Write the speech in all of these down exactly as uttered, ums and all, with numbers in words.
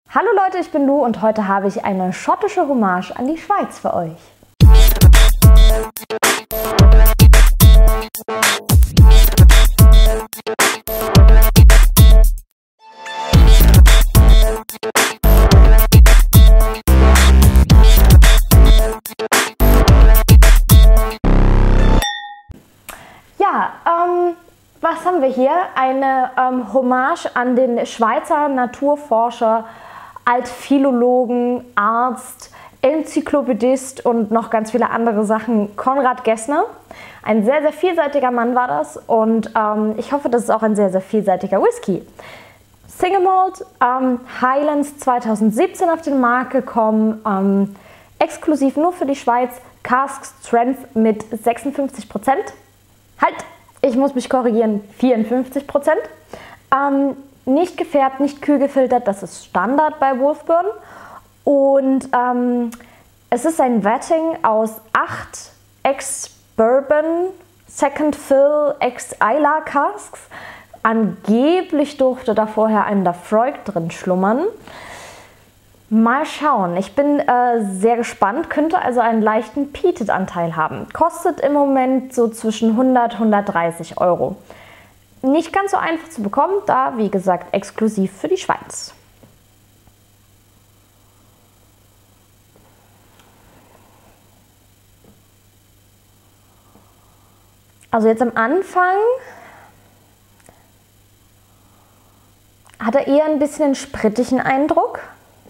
Hallo Leute, ich bin Lu und heute habe ich eine schottische Hommage an die Schweiz für euch. Ja, ähm, was haben wir hier? Eine ähm, Hommage an den Schweizer Naturforscher, Altphilologen, Arzt, Enzyklopädist und noch ganz viele andere Sachen, Konrad Gessner. Ein sehr, sehr vielseitiger Mann war das und ähm, ich hoffe, das ist auch ein sehr, sehr vielseitiger Whisky. Single Malt, ähm, Highlands zweitausendsiebzehn auf den Markt gekommen, ähm, exklusiv nur für die Schweiz, Cask Strength mit sechsundfünfzig Prozent. Halt, ich muss mich korrigieren, vierundfünfzig Prozent. Ähm, nicht gefärbt, nicht kühl gefiltert, das ist Standard bei Wolfburn. Und ähm, es ist ein Vetting aus acht Ex-Bourbon, Second Fill, Ex-Islay Casks. Angeblich durfte da vorher ein Laphroaig drin schlummern. Mal schauen, ich bin äh, sehr gespannt, könnte also einen leichten Peated-Anteil haben. Kostet im Moment so zwischen hundert und hundertdreißig Euro. Nicht ganz so einfach zu bekommen, da wie gesagt exklusiv für die Schweiz. Also jetzt am Anfang hat er eher ein bisschen einen sprittigen Eindruck.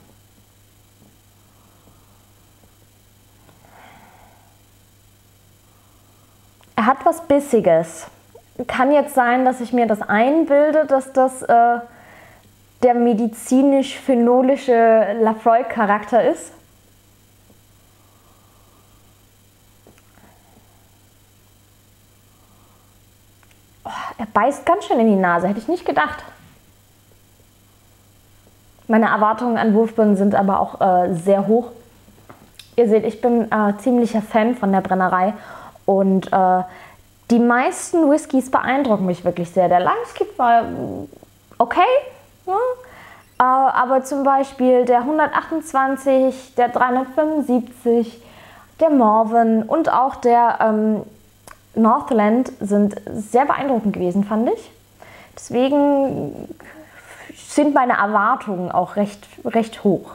Er hat was Bissiges. Kann jetzt sein, dass ich mir das einbilde, dass das äh, der medizinisch-phenolische Laphroaig-Charakter ist. Oh, er beißt ganz schön in die Nase, hätte ich nicht gedacht. Meine Erwartungen an Wolfburn sind aber auch äh, sehr hoch. Ihr seht, ich bin äh, ziemlicher Fan von der Brennerei. Und äh, die meisten Whiskys beeindrucken mich wirklich sehr. Der Limeskip war okay, ja? äh, aber zum Beispiel der hundertachtundzwanzig, der dreihundertfünfundsiebzig, der Morven und auch der ähm, Northland sind sehr beeindruckend gewesen, fand ich. Deswegen sind meine Erwartungen auch recht, recht hoch.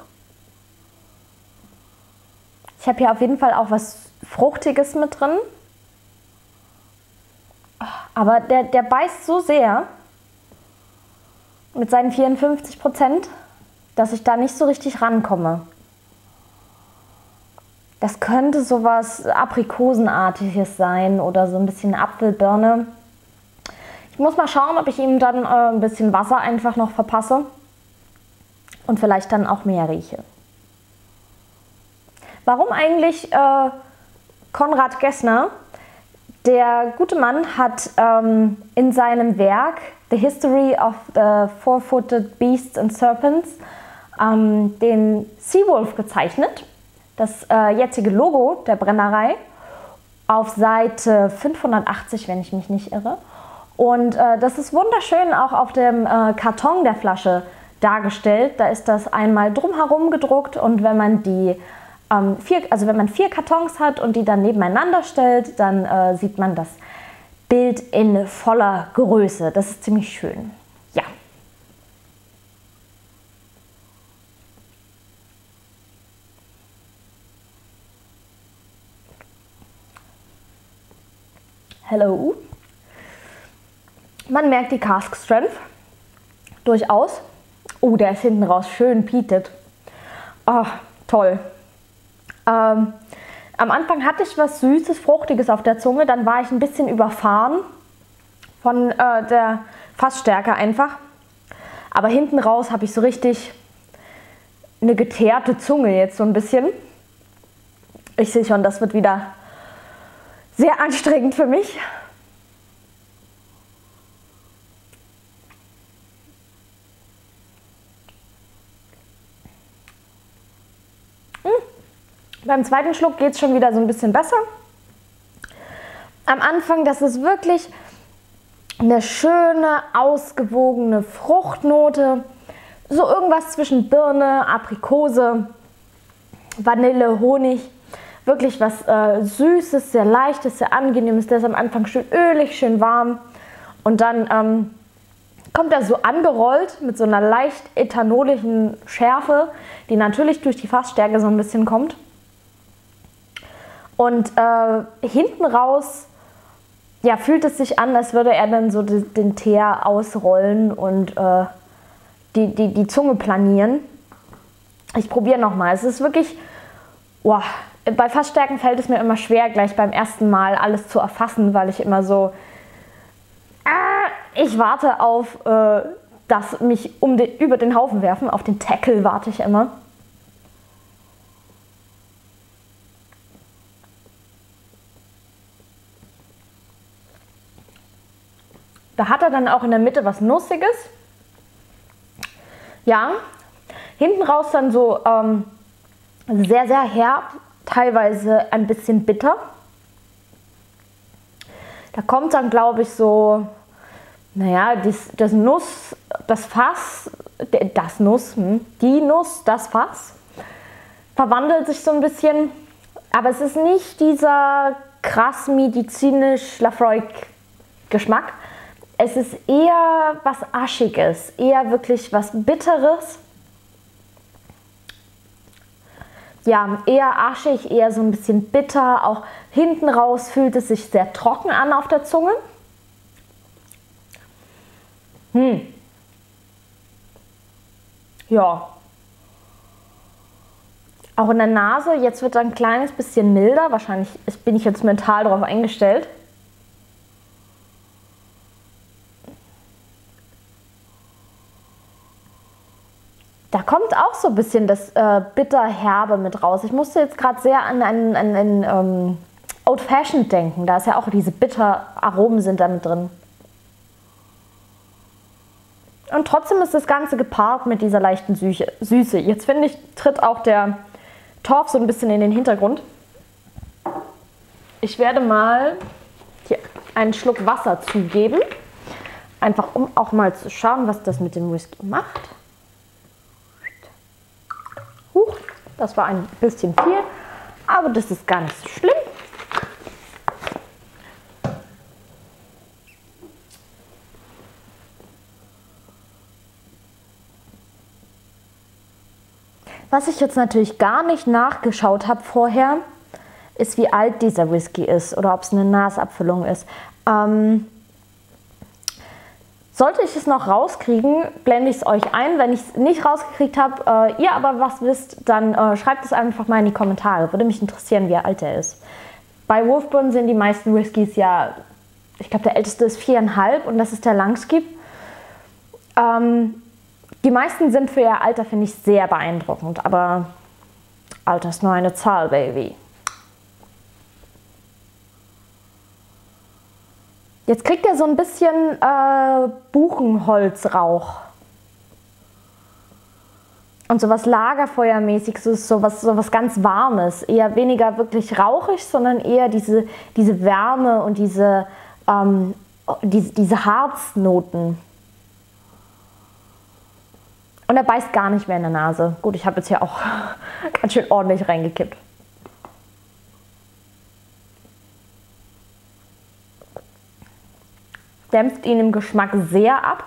Ich habe hier auf jeden Fall auch was Fruchtiges mit drin. Aber der, der beißt so sehr mit seinen vierundfünfzig Prozent, dass ich da nicht so richtig rankomme. Das könnte sowas Aprikosenartiges sein oder so ein bisschen Apfelbirne. Ich muss mal schauen, ob ich ihm dann äh, ein bisschen Wasser einfach noch verpasse und vielleicht dann auch mehr rieche. Warum eigentlich äh, Konrad Gessner? Der gute Mann hat ähm, in seinem Werk The History of the Four-Footed Beasts and Serpents ähm, den Seawolf gezeichnet, das äh, jetzige Logo der Brennerei, auf Seite fünfhundertachtzig, wenn ich mich nicht irre. Und äh, das ist wunderschön auch auf dem äh, Karton der Flasche dargestellt. Da ist das einmal drumherum gedruckt und wenn man die Vier, also wenn man vier Kartons hat und die dann nebeneinander stellt, dann äh, sieht man das Bild in voller Größe. Das ist ziemlich schön. Ja. Hello. Man merkt die Cask Strength durchaus. Oh, der ist hinten raus schön peated. Oh, toll. Ähm, am Anfang hatte ich was Süßes, Fruchtiges auf der Zunge, dann war ich ein bisschen überfahren von äh, der Fassstärke einfach. Aber hinten raus habe ich so richtig eine geteerte Zunge jetzt so ein bisschen. Ich sehe schon, das wird wieder sehr anstrengend für mich. Beim zweiten Schluck geht es schon wieder so ein bisschen besser. Am Anfang, das ist wirklich eine schöne, ausgewogene Fruchtnote. so irgendwas zwischen Birne, Aprikose, Vanille, Honig. Wirklich was äh, Süßes, sehr Leichtes, sehr Angenehmes. Der ist am Anfang schön ölig, schön warm. Und dann ähm, kommt er so angerollt mit so einer leicht ethanolischen Schärfe, die natürlich durch die Fassstärke so ein bisschen kommt. Und äh, hinten raus ja, fühlt es sich an, als würde er dann so den, den Teer ausrollen und äh, die, die, die Zunge planieren. Ich probiere nochmal. Es ist wirklich... Wow. Bei Fassstärken fällt es mir immer schwer, gleich beim ersten Mal alles zu erfassen, weil ich immer so, äh, ich warte auf äh, das mich um den, über den Haufen werfen, auf den Tackle warte ich immer. Da hat er dann auch in der Mitte was Nussiges. Ja, hinten raus dann so ähm, sehr, sehr herb. Teilweise ein bisschen bitter. Da kommt dann, glaube ich, so, naja, das, das Nuss, das Fass, das Nuss, hm, die Nuss, das Fass, verwandelt sich so ein bisschen. Aber es ist nicht dieser krass medizinisch Lafroig-Geschmack. Es ist eher was Aschiges, eher wirklich was Bitteres. Ja, eher aschig, eher so ein bisschen bitter. Auch hinten raus fühlt es sich sehr trocken an auf der Zunge. Hm. Ja. Auch in der Nase, jetzt wird er ein kleines bisschen milder. Wahrscheinlich bin ich jetzt mental darauf eingestellt. Da kommt auch so ein bisschen das äh, Bitter-Herbe mit raus. Ich musste jetzt gerade sehr an einen, an einen ähm, Old Fashioned denken. Da ist ja auch diese Bitter-Aromen sind da mit drin. Und trotzdem ist das Ganze gepaart mit dieser leichten Süße. Jetzt finde ich, tritt auch der Torf so ein bisschen in den Hintergrund. Ich werde mal hier einen Schluck Wasser zugeben. Einfach um auch mal zu schauen, was das mit dem Whisky macht. Huch, das war ein bisschen viel, aber das ist gar nicht so schlimm. Was ich jetzt natürlich gar nicht nachgeschaut habe vorher, ist, wie alt dieser Whisky ist oder ob es eine Nasabfüllung ist. Ähm, Sollte ich es noch rauskriegen, blende ich es euch ein. Wenn ich es nicht rausgekriegt habe, äh, ihr aber was wisst, dann äh, schreibt es einfach mal in die Kommentare. Würde mich interessieren, wie alt er ist. Bei Wolfburn sind die meisten Whiskys ja, ich glaube der älteste ist viereinhalb und das ist der Langskip. Ähm, die meisten sind für ihr Alter, finde ich, sehr beeindruckend. Aber Alter ist nur eine Zahl, Baby. Jetzt kriegt er so ein bisschen äh, Buchenholzrauch. Und sowas Lagerfeuermäßiges, so sowas, sowas ganz Warmes. Eher weniger wirklich rauchig, sondern eher diese, diese Wärme und diese, ähm, diese, diese Harznoten. Und er beißt gar nicht mehr in der Nase. Gut, ich habe jetzt hier auch ganz schön ordentlich reingekippt. Dämpft ihn im Geschmack sehr ab.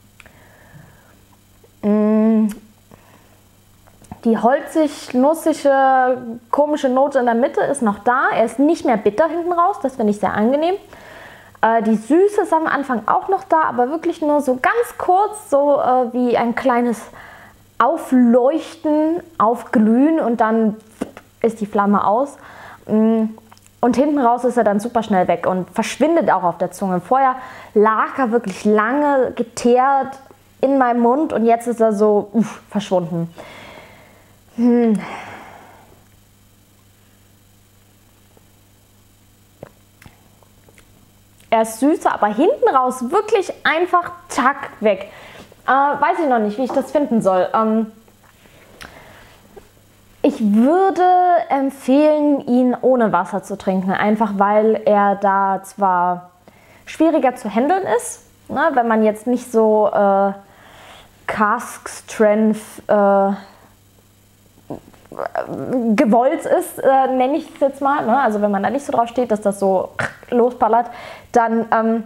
Die holzig-nussige, komische Note in der Mitte ist noch da. Er ist nicht mehr bitter hinten raus, das finde ich sehr angenehm. Die Süße ist am Anfang auch noch da, aber wirklich nur so ganz kurz, so wie ein kleines Aufleuchten, Aufglühen und dann ist die Flamme aus. Und hinten raus ist er dann super schnell weg und verschwindet auch auf der Zunge. Vorher lag er wirklich lange geteert in meinem Mund und jetzt ist er so uff, verschwunden. Hm. Er ist süßer, aber hinten raus wirklich einfach zack weg. Äh, weiß ich noch nicht, wie ich das finden soll. Ähm, Ich würde empfehlen, ihn ohne Wasser zu trinken, einfach weil er da zwar schwieriger zu handeln ist, ne, wenn man jetzt nicht so äh, Cask Strength äh, gewollt ist, äh, nenne ich es jetzt mal. Ne? Also wenn man da nicht so drauf steht, dass das so losballert, dann ähm,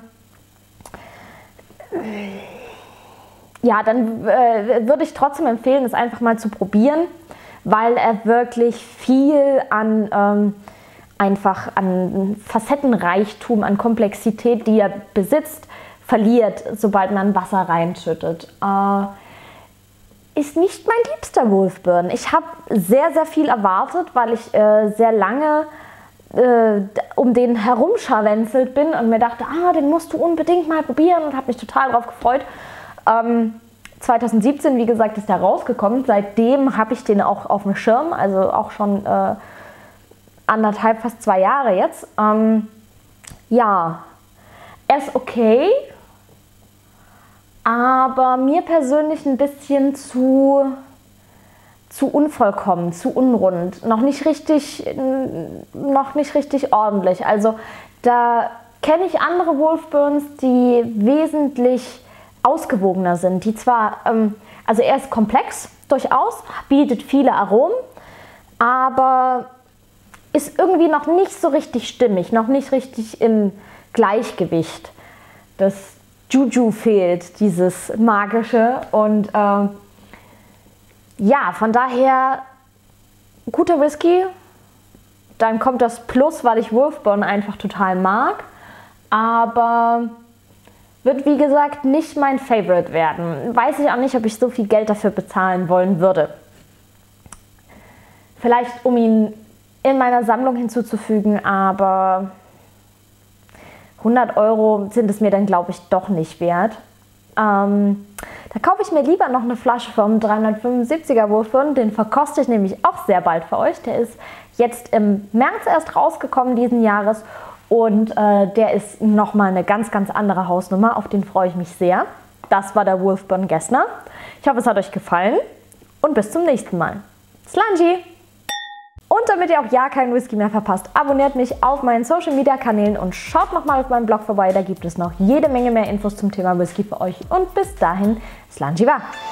ja, dann äh, würde ich trotzdem empfehlen, es einfach mal zu probieren, weil er wirklich viel an ähm, einfach an Facettenreichtum, an Komplexität, die er besitzt, verliert, sobald man Wasser reinschüttet. Äh, ist nicht mein liebster Wolfburn. Ich habe sehr, sehr viel erwartet, weil ich äh, sehr lange äh, um den herumscharwenzelt bin und mir dachte, ah, den musst du unbedingt mal probieren und habe mich total darauf gefreut. Ähm, zwanzig siebzehn, wie gesagt, ist der rausgekommen. Seitdem habe ich den auch auf dem Schirm, also auch schon äh, anderthalb, fast zwei Jahre jetzt. Ähm, ja, er ist okay, aber mir persönlich ein bisschen zu, zu unvollkommen, zu unrund, noch nicht richtig, noch nicht richtig ordentlich. Also da kenne ich andere Wolfburns, die wesentlich ausgewogener sind, die zwar, ähm, also er ist komplex durchaus, bietet viele Aromen, aber ist irgendwie noch nicht so richtig stimmig, noch nicht richtig im Gleichgewicht. Das Juju fehlt, dieses Magische, und äh, ja, von daher guter Whisky. Dann kommt das Plus, weil ich Wolfburn einfach total mag, aber wird, wie gesagt, nicht mein Favorite werden. Weiß ich auch nicht, ob ich so viel Geld dafür bezahlen wollen würde. Vielleicht, um ihn in meiner Sammlung hinzuzufügen, aber hundert Euro sind es mir dann, glaube ich, doch nicht wert. Ähm, da kaufe ich mir lieber noch eine Flasche vom dreihundertfünfundsiebziger Wolfburn. Den verkoste ich nämlich auch sehr bald für euch. Der ist jetzt im März erst rausgekommen diesen Jahres. Und äh, der ist nochmal eine ganz, ganz andere Hausnummer. Auf den freue ich mich sehr. Das war der Wolfburn Gessner. Ich hoffe, es hat euch gefallen. Und bis zum nächsten Mal. Slanji! Und damit ihr auch ja keinen Whisky mehr verpasst, abonniert mich auf meinen Social Media Kanälen und schaut nochmal auf meinem Blog vorbei. Da gibt es noch jede Menge mehr Infos zum Thema Whisky für euch. Und bis dahin, Slanji wa!